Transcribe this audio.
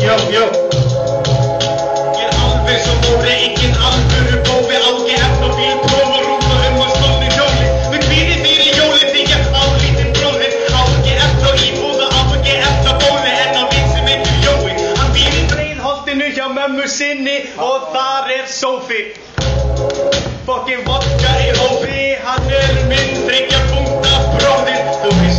Jó, jó. Ég alveg svo móri, engin alvöru bófi, ági efnabíl, próf og rúta og stolnu hjóli. Við kvíði fyrir jóli því ég álítinn bróðir, ági efna íbúða, ági efna bóli, en á vit sem heitir Jói. Hann býr í Breiðholtinu hjá mömmu sinni og þar sófi. Fokkin vodka í hófi, hann minn 3 punkta bróðir. Þú